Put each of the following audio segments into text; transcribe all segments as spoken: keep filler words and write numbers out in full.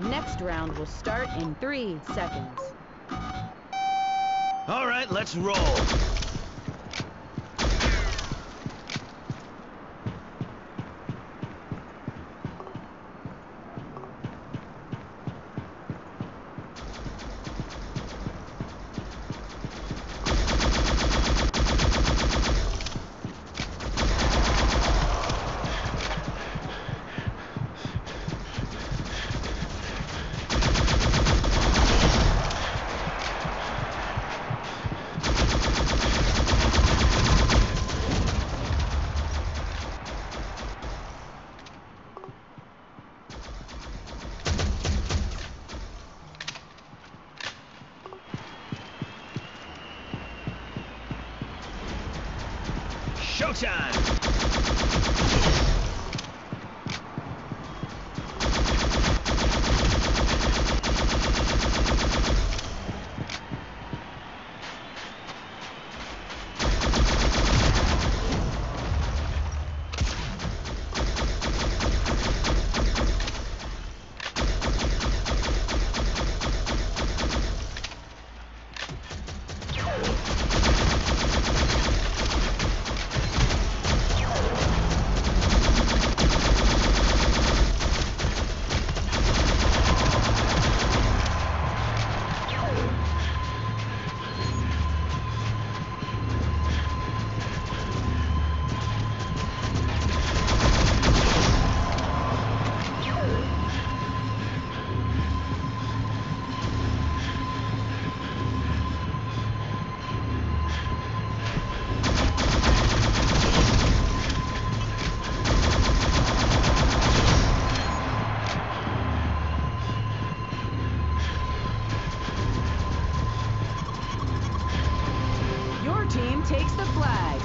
Next round will start in three seconds. All right, let's roll. Showtime! Team takes the flag.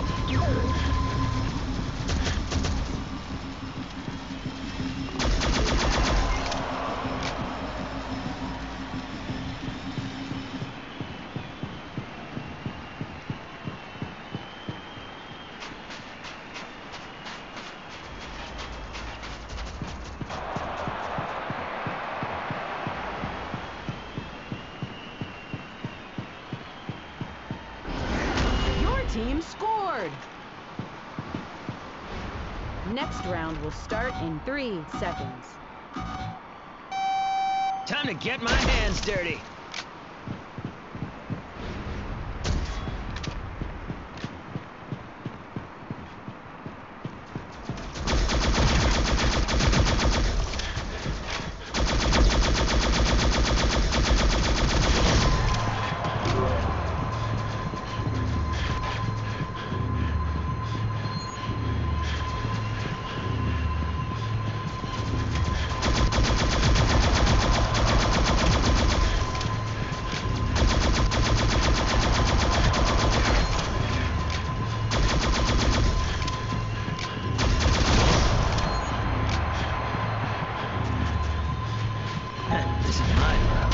Team scored. Next round will start in three seconds. Time to get my hands dirty. This is my round.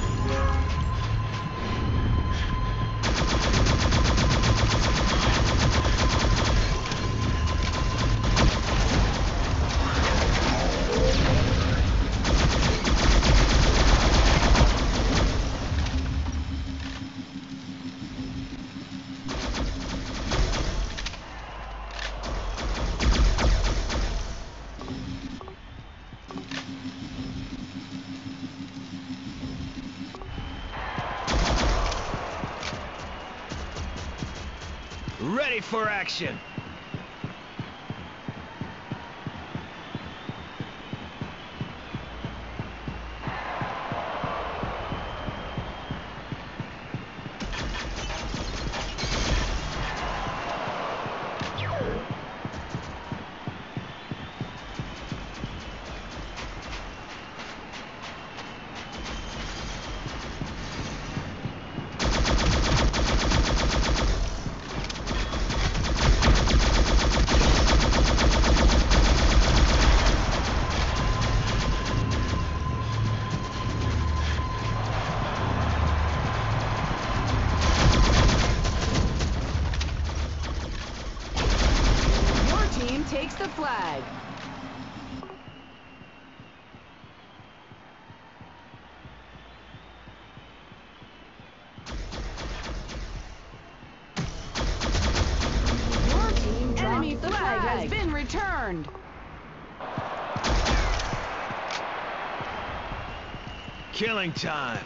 Ready for action. been returned. Killing time.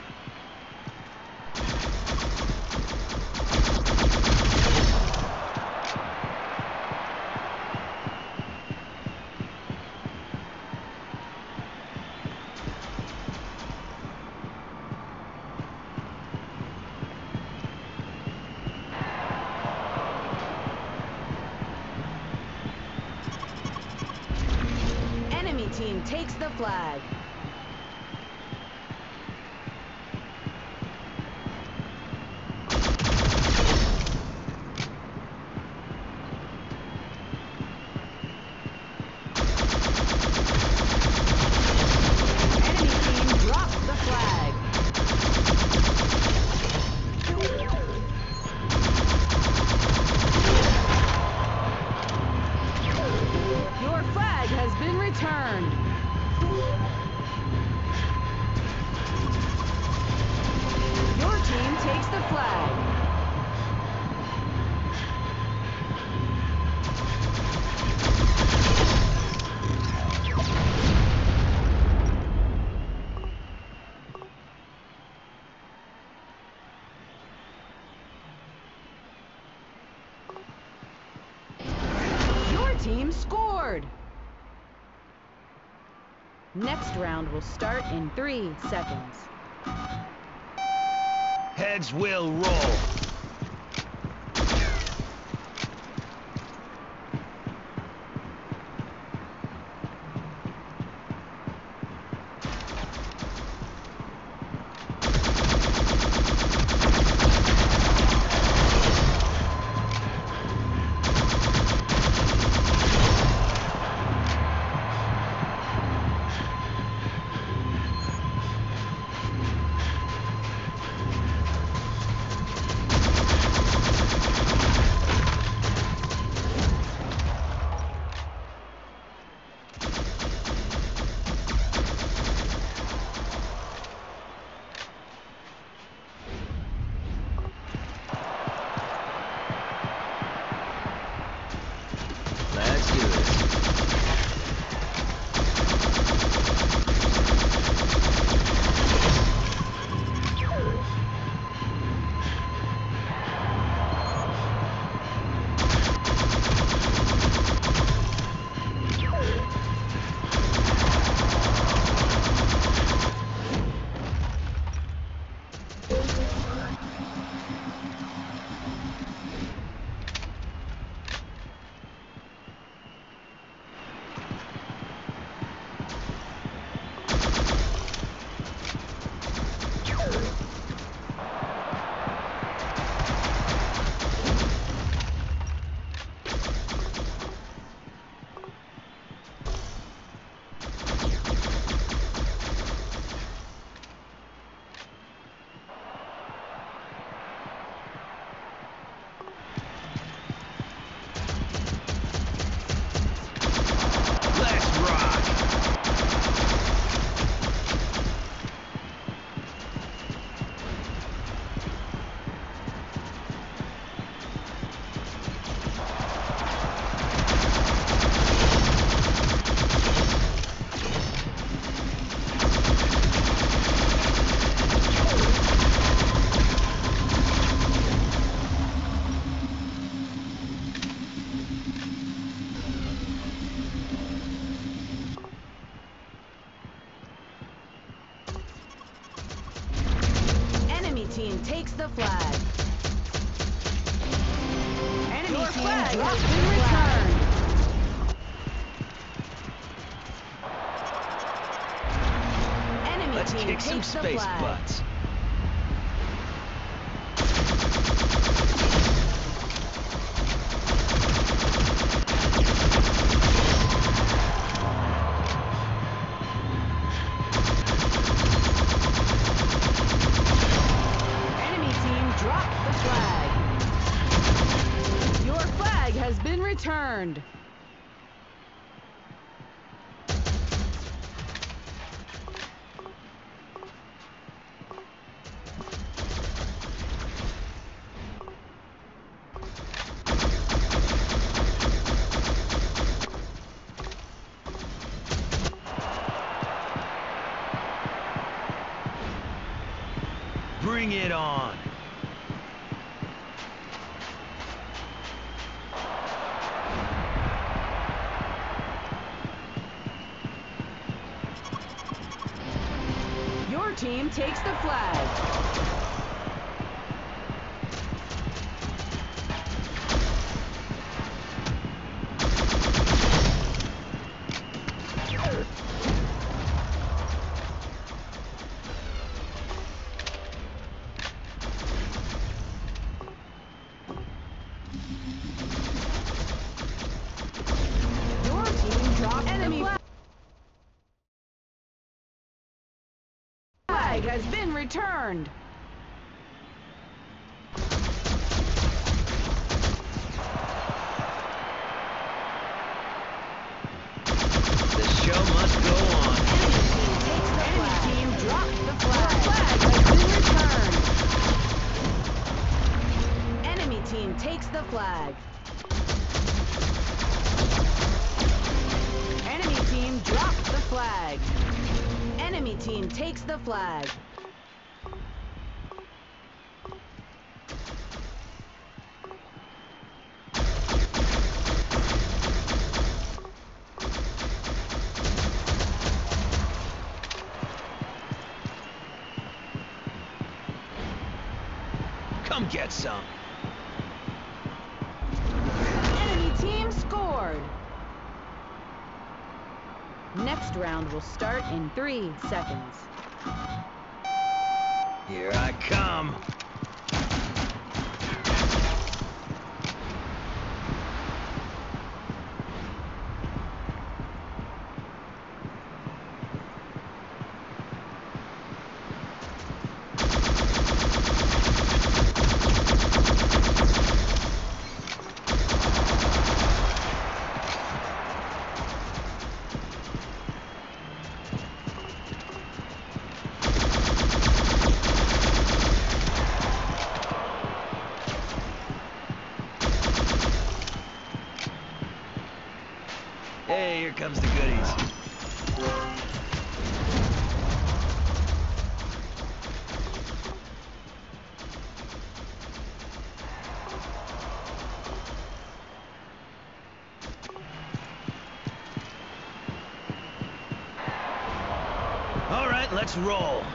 Enemy team takes the flag. Enemy team drops the flag. Your flag has been returned. Your team takes the flag. Your team scored. Next round will start in three seconds. Heads will roll. Let's do this. Let's rock. Enemy team takes the flag. Enemy Your team flag drops has the been flag. Enemy Let's team kick some takes the space flag. butts. Enemy team drops the flag. Your flag has been returned. Your team takes the flag. Your team dropped enemy flag. Flag has been returned. The show must go on. Enemy team dropped the flag. Flag has been returned. Enemy team takes the flag. Enemy team dropped the flag. Enemy team takes the flag. Come get some. Enemy team scored. Next round will start in three seconds. Here I come. Hey, here comes the goodies. All right, let's roll.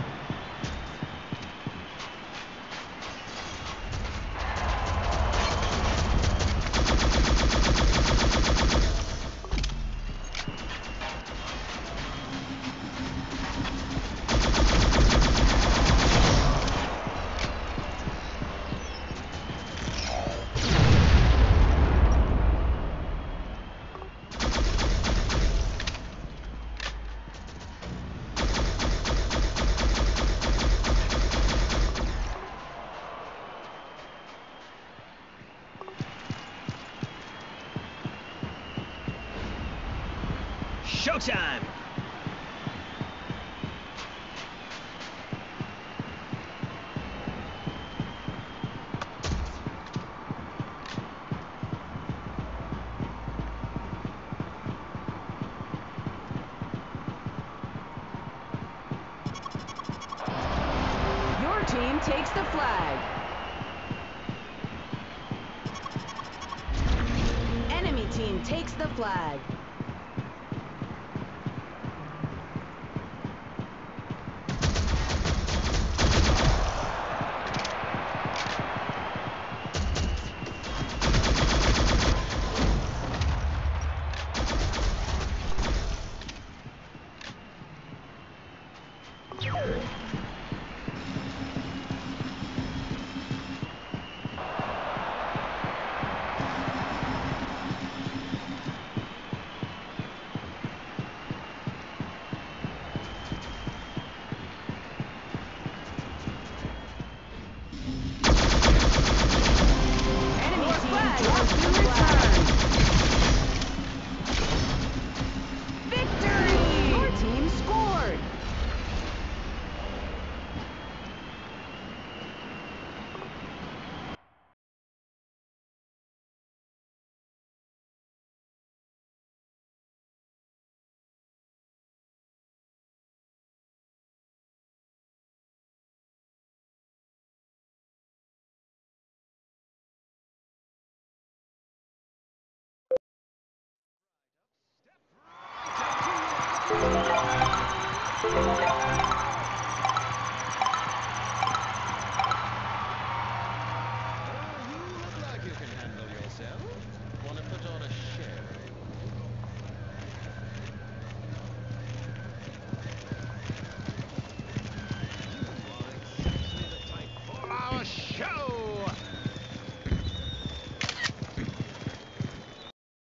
Showtime! Your team takes the flag. Enemy team takes the flag.